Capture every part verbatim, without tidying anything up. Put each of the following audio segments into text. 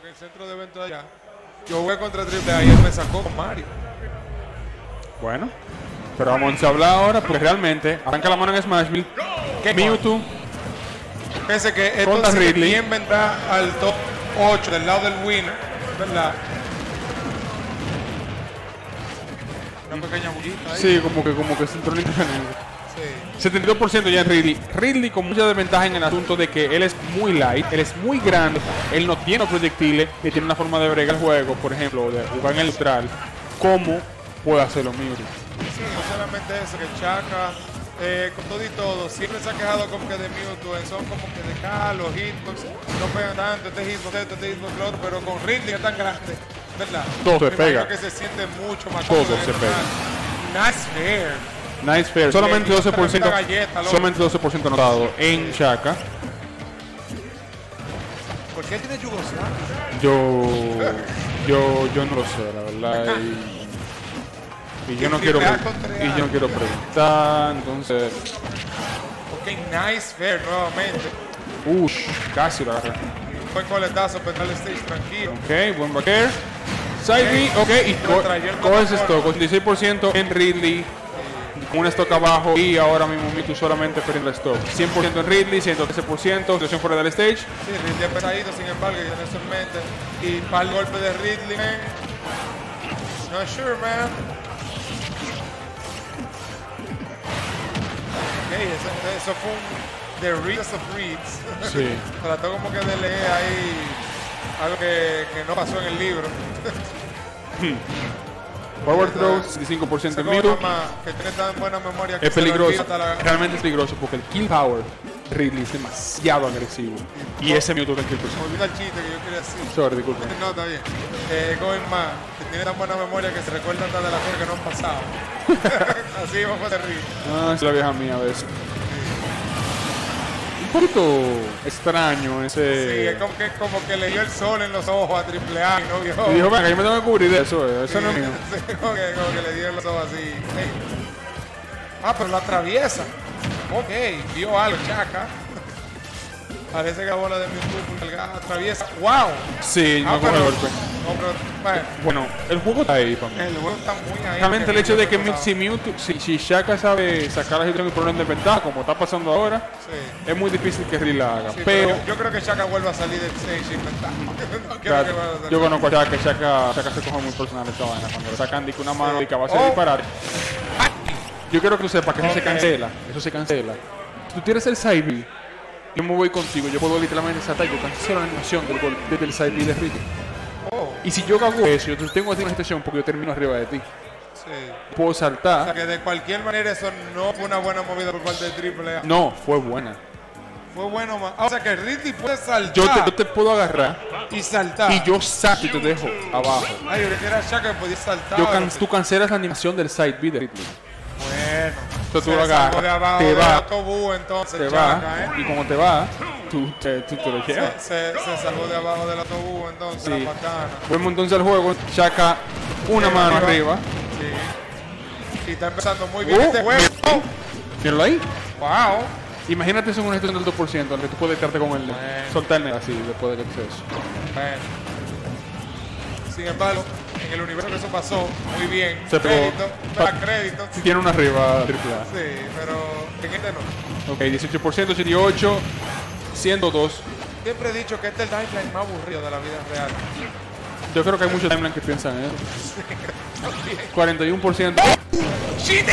el centro de eventos allá. Yo jugué contra Triple A y él me sacó con Mario. Bueno, pero vamos a hablar ahora porque realmente arranca la mano en Smashville. Mewtwo. Pese que esto sí bien vendrá al top ocho del lado del winner, ¿verdad? Una pequeña bullita ahí. Sí, como que, como que se entró en Sí. setenta y dos por ciento ya en Ridley. Ridley con mucha desventaja en el asunto de que él es muy light, él es muy grande, él no tiene proyectiles y tiene una forma de bregar el juego, por ejemplo, de jugar en el neutral. ¿Cómo puede hacerlo Mewtwo? Sí, no solamente eso, que Chaka, eh, con todo y todo, siempre se ha quejado como que de Mewtwo, son como que de acá, los hitbox, no pegan tanto, este hitbox, este, este hitbox, lo otro, pero con Ridley es tan grande, ¿verdad? Todo se pega. Que se siente mucho más Todo se pega. Nice fair. Nice fair. Solamente doce por ciento, galleta, solamente doce por ciento anotado en Chaka. ¿Por qué tiene Yugoslavia? Yo, yo, yo no lo sé, la verdad. Y, y yo no quiero, y yo no quiero preguntar, entonces. Ok, nice fair nuevamente. Ush, casi lo agarré. Buen coletazo, pero el stage tranquilo. Ok, buen backer. Side B, ok, y co coge ese stock, ochenta y seis por ciento en Ridley. Un stock abajo y ahora mismo Mewtwo solamente perdiendo el stock. cien por ciento en Ridley, ciento trece por ciento, situación fuera del stage. Sí, Ridley es pesadito, sin embargo, y tiene eso en mente. Y para el golpe de Ridley, man. Not sure, man. Ok, eso, eso fue un The Reads of Reads. Sí. Trató como que de leer ahí algo que, que no pasó en el libro. Power throw, sesenta y cinco por ciento en Mewtwo. Que tiene tan buena memoria que es peligroso, la... realmente es peligroso porque el kill power Ridley es demasiado agresivo. Y ese Mewtwo del kill percent. Me olvidó el chiste que yo quería decir. Sorry, disculpe. No, está bien. Eh, Going más, que tiene tan buena memoria que se recuerda hasta de las cosas que no han pasado. Así fue terrible. Ah, es la vieja mía a veces. Un poquito extraño ese. Sí, es como que, como que le dio el sol en los ojos a Triple A y no vio. Y dijo, venga, yo me tengo que cubrir de eso, eh. eso sí, no es mío. Sí, como, que, como que le dio en los ojos así. Hey. Ah, pero la atraviesa. Ok, vio algo, Chaka. Parece que la bola de Mewtwo atraviesa. ¡Wow! Sí, ah, no con el golpe. No, pero, bueno. bueno, el juego está ahí para mí. El juego está muy ahí. Realmente el hecho de que si Mewtwo, si, si Chaka sabe sacar la situación y ponerlo en desventaja, como está pasando ahora, sí. Es muy difícil que Ridley la haga. Sí, pero, pero yo, yo creo que Chaka vuelva a salir del stage sin ventaja. no claro, que yo conozco a Chaka, que Chaka, Chaka se coge muy personal esta vaina. Cuando le sacan una mano sí. y que va a hacer oh. disparar. Yo quiero que tú sepas que okay. eso se cancela. Eso se cancela. Si tú tienes el side B, yo me voy contigo. Yo puedo literalmente saltar y yo cancelo la animación del gol desde el side B de Ridley. Oh. Y si yo hago eso, yo tengo una situación porque yo termino arriba de ti. Sí. Puedo saltar. O sea que de cualquier manera eso no fue una buena movida por parte de Triple A. No, fue buena. Fue bueno, man. O sea que Ridley puede saltar. Yo te, yo te puedo agarrar. Y saltar. Y yo saco y te dejo abajo. Ay, yo que era Chaka que podía saltar. Yo can, tú cancelas la animación del side B de Ridley. Bueno. Entonces tú lo agarras, te va, autobús, entonces, te Chaka, va, ¿eh? y como te va, tú te, tú te lo llevas. Se, se, se salvó de abajo del autobús, entonces, sí. La patana. Vemos entonces el juego, Chaka, una sí, mano arriba. arriba. Sí. Y está empezando muy bien uh, este juego. Oh. Míralo ahí. Wow. Imagínate eso en una situación del dos por ciento, donde tú puedes quedarte con el bueno. soltarme así después de que te eso. Bueno. Sin embargo, en el universo que eso pasó, muy bien. Se pegó. Crédito, para crédito. Sí. Tiene una arriba triple A. Sí, pero en este no. Ok, dieciocho por ciento, ochenta y ocho, ciento dos. Siempre he dicho que este es el timeline más aburrido de la vida real. Yo creo que hay muchos timelines que piensan en eso. Sí, cuarenta y uno por ciento. ¡Chite!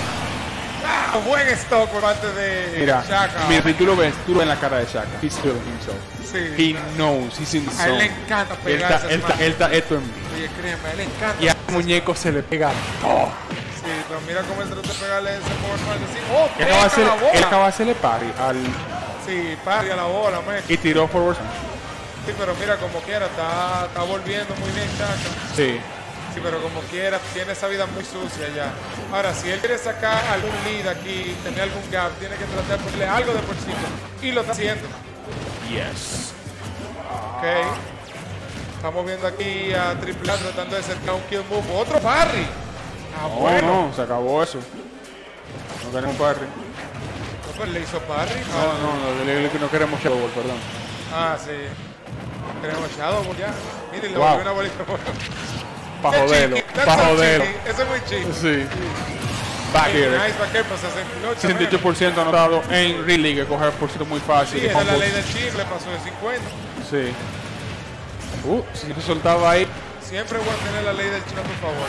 Ah, buen stock por parte de Mira, Chaka. Mira, si tú lo ves, tú lo ves en la cara de Chaka. He's feeling himself. Sí. He knows, he's in the zone. A él le encanta pegarse. Él está, él está esto en mí. Oye, créeme, a él le encanta. Y al muñeco se le pega todo. Sí, pero mira cómo él trata de pegarle ese power punch así. ¡Oh, él acaba, hacer, él acaba de hacerle parry al... Sí, parry a la bola, man. Y tiró forward. Sí, pero mira, como quiera, está, está volviendo muy bien Chaka. Sí. Sí, pero como quiera, tiene esa vida muy sucia ya. Ahora, si él quiere sacar algún lead aquí, tener algún gap, tiene que tratar de ponerle algo de por sí. Y lo está haciendo. Yes. Ok. Estamos viendo aquí a Triple A tratando de acercar un kill move. Otro parry. Ah, no, bueno. No, se acabó eso. No queremos parry. No, pues le hizo parry. No, no, no, no, no queremos show, perdón. Ah, sí. Tenemos Shadow ya. Miren, le Wow. volvió una bolita. Pa' Qué joderlo, chiqui, that's pa' so joderlo. chiqui. Eso es muy chico. Sí. Back Nice air. back air, pues sesenta y ocho. sesenta y ocho por ciento anotado en Ridley, que coge por ciento muy fácil. Sí, esa es la ley del chip, le pasó de cincuenta. Sí. Uh, si se soltaba ahí. Siempre voy a tener la ley del chip a tu favor.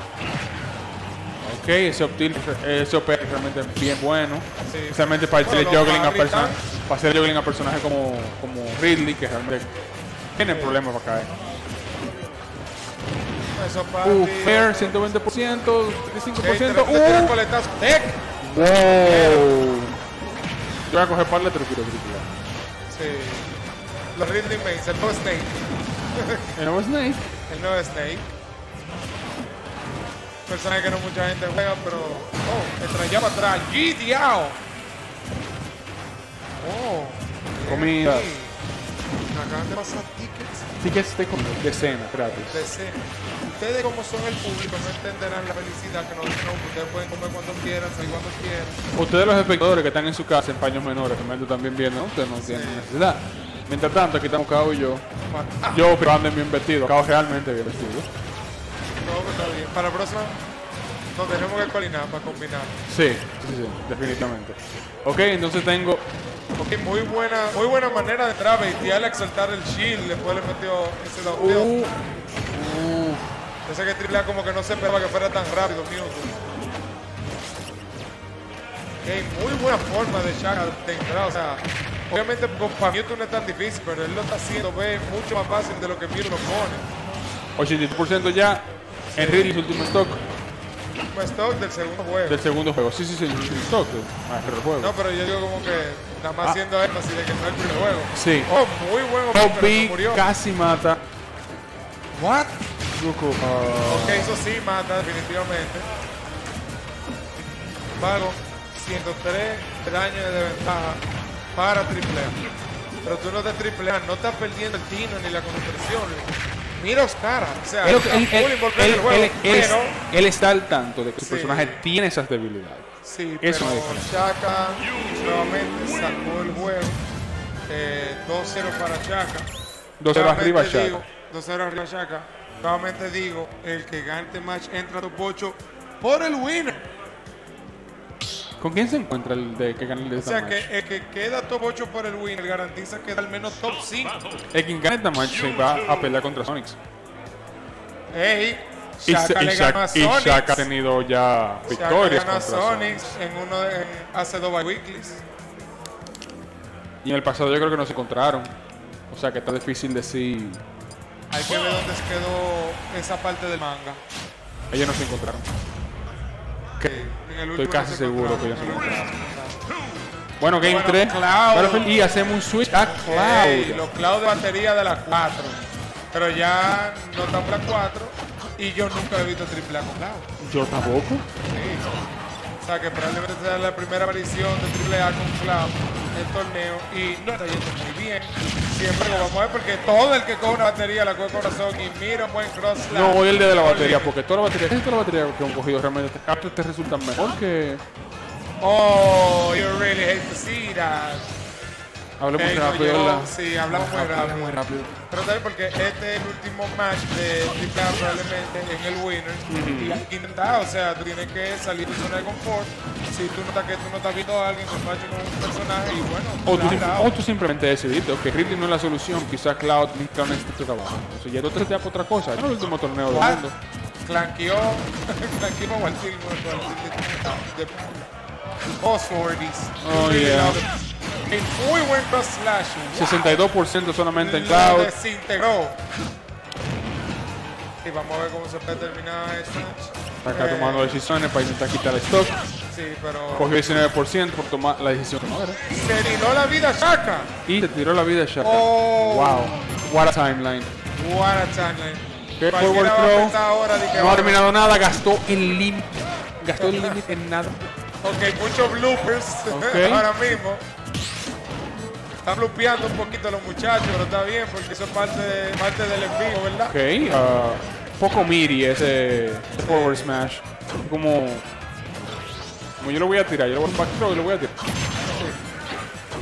Ok, ese optil, ese O P es realmente bien bueno. Sí. Especialmente para Bueno, hacer los juggling a Harry personajes. Tank. Para hacer juggling a personajes como, como Ridley, que realmente tienen problemas para caer. Eso para Uh, ti. fair, ciento veinte por ciento, treinta y cinco por Ey, te- ciento. te tira Uh, coletazo. Tec. wow. Yo voy a coger par de tres kilos triple. Sí. Los Ridley Mains, el nuevo Snake. El nuevo Snake. El nuevo Snake. Personaje que no mucha gente juega, pero. Oh, extrañaba atrás. G Diao. Oh. Comida. Sí. Acaban de pasar tickets Tickets de, com- de cena gratis. de cena. Ustedes, como son el público, no entenderán la felicidad que nosotros tenemos. Ustedes pueden comer cuando quieran, salir cuando quieran. Ustedes los espectadores que están en su casa en paños menores, que me están también viendo, ¿no? Ustedes no tienen necesidad. Mientras tanto, aquí estamos Cao y yo. Ah, Yo ando bien vestido, Cao realmente bien vestido. no, pues está bien. Para la próxima, nos tenemos que coordinar para combinar. Sí, sí, sí, definitivamente. Ok, entonces tengo. Ok, muy buena, muy buena manera de entrar, baitearle, exaltar el shield. Después le metió ese downhill. Uh, uh, Ese que triple A como que no se esperaba que fuera tan rápido, Mewtwo. Ok, muy buena forma de Shaka de entrar. O sea, obviamente pues, para Mewtwo no es tan difícil, pero él lo está haciendo ver mucho más fácil de lo que Mewtwo lo pone. ochenta y tres por ciento ya en Ridley, su último stock Un stock del segundo juego. del segundo juego. Sí, sí, sí, el stock del ah, el juego. No, pero yo digo como que nada más Ah. haciendo énfasis de que no es el primer juego. Sí. Oh, muy buen pero no Bobby murió. casi mata. What? Zuko, ah, Ok, eso sí mata definitivamente. Pago ciento tres daño de desventaja para triple A. Pero tú no de triple A, no estás perdiendo el tino ni la concentración. Mira Oscar, o sea, Él, está él- full él- involucrado en él- el juego, él- él es- pero él está al tanto de que su Sí. personaje tiene esas debilidades. sí, Eso pero es diferente. Shaka nuevamente sacó el juego. Eh, dos cero para Shaka. dos cero Nuevamente arriba Shaka. digo, dos cero arriba Shaka. Nuevamente digo, el que gane este match entra a top ocho por el winner. ¿Con quién se encuentra el de que gane el de O esta sea match? que el que queda top ocho por el winner garantiza que da al menos top cinco. El que gane esta match se va a pelear contra Sonics. Ey, Y, Shaka y le ganó Shaka, a y Sonics. Shaka ha tenido ya Shaka le victorias ganó a contra Sonics Sonics. en uno de, en, hace dos bye weeklies. Y en el pasado yo creo que no se encontraron. O sea que está difícil decir. Hay que ver dónde se quedó esa parte del manga. Ellos no se encontraron. Que en el último casi no se seguro que encontraron, ellos se en el último. Bueno, Game Bueno, tres. Cloud. Battlefield, y hacemos un switch a Ey, Cloud. los Cloud de batería de las cuatro. Pero ya no estamos las cuatro. Y yo nunca he visto triple A con Cloud. Yo tampoco. Sí. O sea que probablemente sea la primera aparición de triple A con Cloud en el torneo y no está yendo muy bien. Siempre lo vamos a ver porque todo el que coge una batería la coge corazón y mira un buen cross slap. No, hoy el día de la batería, porque toda la batería, casi toda la batería que han cogido realmente a te, te resultan mejor que. Oh, you really hate to see that. Hablemos Vengo rápido, yo, ¿verdad? sí, hablamos muy Hablamos rápido. muy rápido. Pero también porque este es el último match de triple A probablemente en el winner. Y hay que intentar, o sea, tú tienes que salir de tu zona de confort. Si tú notas que tú no estás viendo a alguien con match con un personaje y bueno, O tú, claro. sim- o tú simplemente decidiste, ok, Ridley no es la solución, quizás Cloud necesita un este trabajo. Entonces ya tú te das por otra cosa. No es el último torneo del mundo. Clanqueó, clanqueó a Walter de Osfordis. Oh, yeah. Muy buen cross slash. sesenta y dos por ciento solamente en Lo Cloud. desintegró. Y vamos a ver cómo se puede terminar este match. Acá Eh, tomando decisiones para intentar quitar el stock. Sí, pero Cogió diecinueve por ciento por tomar la decisión que no era. se tiró la vida Shaka. Y se tiró la vida a Shaka. Oh. Wow. What a timeline. What a timeline. ¿Qué Cualquiera forward va a throw? pensar ahora de que No va- ha terminado nada, gastó el límite. Gastó el límite en nada. Ok, muchos bloopers Ok. ahora mismo. Están bloqueando un poquito los muchachos, pero está bien porque eso es parte, de- parte del envío, ¿verdad? Ok, ah, poco miri ese, ese forward smash. Como, como yo lo voy a tirar, yo lo voy a un back throw y lo voy a tirar.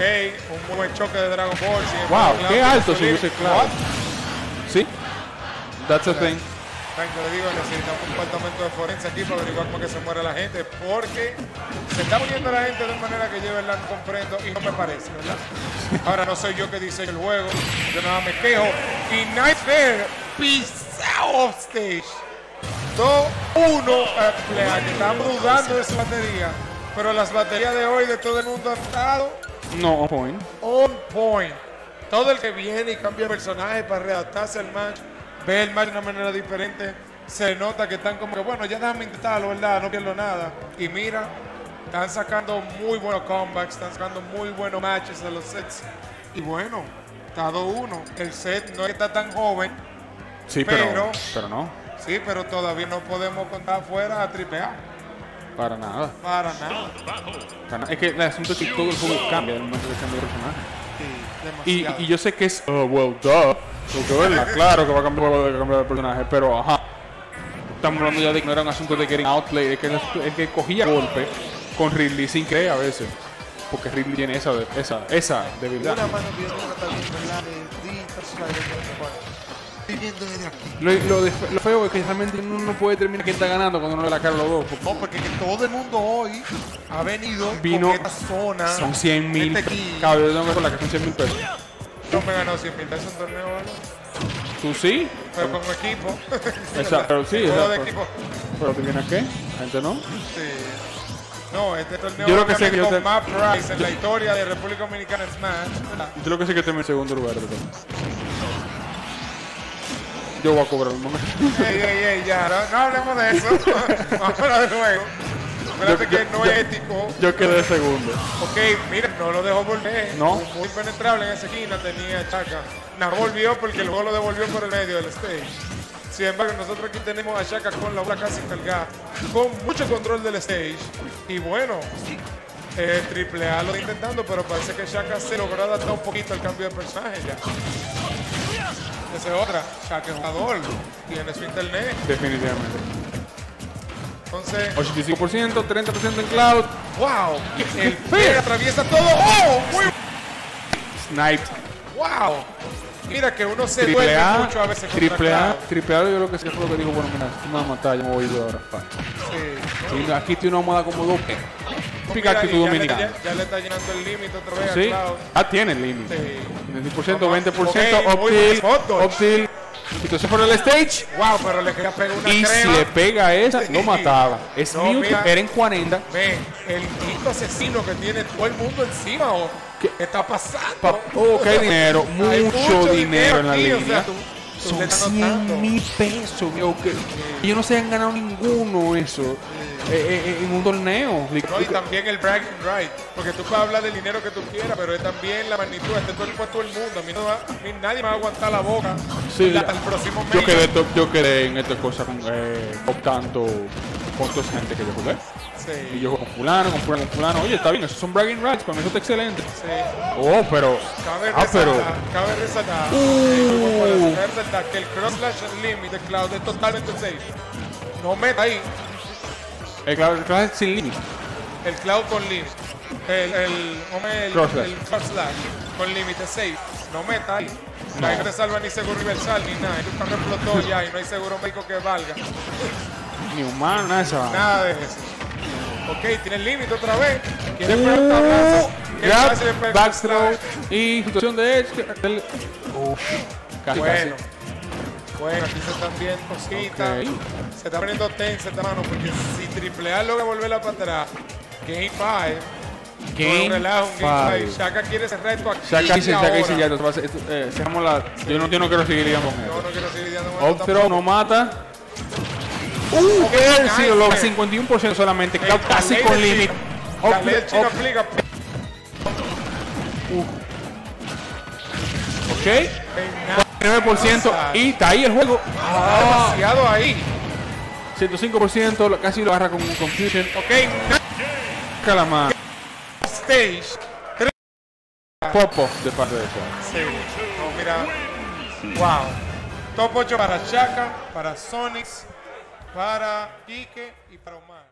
un muy buen choque de Dragon Ball. Sin Wow, embargo, qué Cloud alto tiene subió su ese Cloud. Sí, that's a thing. Frank, yo le digo, necesitamos un departamento de forense aquí para averiguar cómo que se muere la gente, porque se está muriendo la gente de una manera que yo, ¿verdad?, no comprendo y no me parece, ¿verdad? Ahora no soy yo que diseño el juego, yo nada me quejo. Y Nightmare pisado off stage. dos uno a cumpleaños. Estamos dudando de su batería, pero las baterías de hoy de todo el mundo han estado No, on point. on point. Todo el que viene y cambia de personaje para readaptarse al match, ve el match de una manera diferente, se nota que están como que, bueno, ya déjame intentarlo, ¿verdad? No pierdo nada. Y mira, están sacando muy buenos comebacks, están sacando muy buenos matches de los sets. Y bueno, está dos uno. El set no está tan joven, Sí, pero, Pero- pero no, sí, pero todavía no podemos contar fuera a triple A. para nada. Para nada. Para nada. Es que el asunto es que todo el juego cambia el momento que cambia de personaje. Sí, Y, demasiado. y yo sé que es, uh, well, duh, porque verla, claro que va a cambiar, va a cambiar de personaje, pero ajá. Estamos hablando ya de que no era un asunto de getting outplay, de que es que cogía golpe con Ridley sin creer a veces. Porque Ridley tiene esa, esa, esa debilidad. Una mano bien, una también, ¿verdad? De Dita, Slider, no sé cuál. Estoy viendo desde aquí. Lo, lo, de- lo feo es que realmente uno no puede determinar quién está ganando cuando uno ve la cara a los dos. porque No, porque que todo el mundo hoy ha venido Vino- con esta zona. Son cien mil. Este aquí. Cabrón, yo tengo que con la que son cien mil pesos. No me ganó cien mil pesos en torneo, ¿vale? ¿Tú sí? Pero con un equipo. Exacto, pero sí, Juego de exacto. equipo. ¿Pero tú vienes qué? La gente no. Sí. No, este torneo Yo lo que sé viene que yo con te- más prize en la historia de República Dominicana en Smash. Yo lo que sé que terminé en segundo lugar. de todo. Yo voy a cobrar un momento. Ey, ey, ey, ya, no, no hablemos de eso. Vamos a hablar del juego. Espérate Yo- que yo- no yo- es ético. Yo quedé segundo. Ok, mira, no lo dejó volver. No. Muy penetrable en esa esquina tenía Chaka. No volvió porque el juego lo devolvió por el medio del stage. Sin embargo, nosotros aquí tenemos a Chaka con la bola casi cargada, con mucho control del stage. Y bueno, eh, Triple A lo está intentando, pero parece que Chaka se logró adaptar un poquito al cambio de personaje ya. Esa es otra. Chaka es jugador, tiene su internet. Definitivamente. Entonces, ochenta y cinco por ciento, treinta por ciento en Cloud. wow, el P atraviesa todo. ¡Oh! Muy Snipe. wow. Mira que uno se Triple duerme A. mucho a veces contra Triple A. Cloud. Triple A. Yo lo que sé fue lo que dijo, bueno, mira, tú me vas a matar, yo me voy a ir ahora. pa. Sí. Y aquí tiene una moda como dos. Típica Mira, actitud y ya, le, dominicana. ya, ya le está llenando el límite otra vez Sí. a Cloud. Ah, tiene el límite. Sí. diez por ciento, Vamos, veinte por ciento, ok, muy up buen tilt, spot dodge. up tilt. Entonces por el stage. Wow, pero le quería pegar una Y si crema. le pega esa, lo mataba. Es No, Mewtwo, mira. era en cuarenta. Ven, el quinto asesino que tiene todo el mundo encima. ¿O ¿Qué? ¿Qué está pasando? Pa- oh, qué dinero, Hay mucho, dinero en la aquí, o línea. sea, tú- tú le Son estás notando. cien mil pesos, viejo, que y ellos no se han ganado ninguno eso eh, eh, en un torneo. No, y también el bragging right, porque tú puedes hablar del dinero que tú quieras, pero es también la magnitud, este todo el todo el mundo, a mí, no va- a mí nadie me va a aguantar la boca Sí, hasta el próximo yo mes. quedé, to- yo quedé en esta cosa con, eh, optando con toda esa gente que yo jugué. Y Sí, yo juego con fulano, con fulano, con fulano. Oye, está bien, esos son bragging rights, para mí eso está excelente. sí. Oh, pero... Cabe Ah, pero... resaltar, cabe resaltar, Uh. sí, muy bueno, cabe resaltar que el cross slash limit de Cloud es totalmente safe. No meta ahí El clave clave es sin límite. el Cloud con limit. El, el, hombre, el, Cross slash. el cross slash con límite safe. No meta ahí. No. Ahí no te salva ni seguro universal ni nada. El carro explotó ya y no hay seguro médico que valga. Ni humano, nada de esa vaina. Nada de eso. Ok, tiene el límite otra vez. Quiere Uh, pegar un tablazo. Quiere grab, casi le pega un backstroke slash. y situación de edge. que- del- Uf, casi, Bueno. casi. Bueno, aquí se están viendo cositas. Ok. Se está poniendo tensa esta mano porque si Triple A logra volverla para atrás, Game five. Game no relaja un Game five. five. Shaka quiere ese reto aquí. Shaka dice, y Shaka dice ahora. ya, esto va a ser- esto, eh, cerramos la... Yo no, yo no quiero seguir lidiando con Yo esto. no quiero seguir lidiando con esto Up throw tampoco. no mata. Uh, él sí lo logra, nice. cincuenta y uno por ciento solamente, El Cloud casi Khaled con del límite. chino. Up Khaled del chino up- aplica. Ok, nueve por ciento y está ahí el juego. Ah, demasiado ahí. ciento cinco por ciento, lo- casi lo agarra con un confusion. Ok, Calamar, stage. pop de parte de eso. Sí. No, mira. Wow. Top ocho para Shaka, para Sonics, para Ike y para Omar.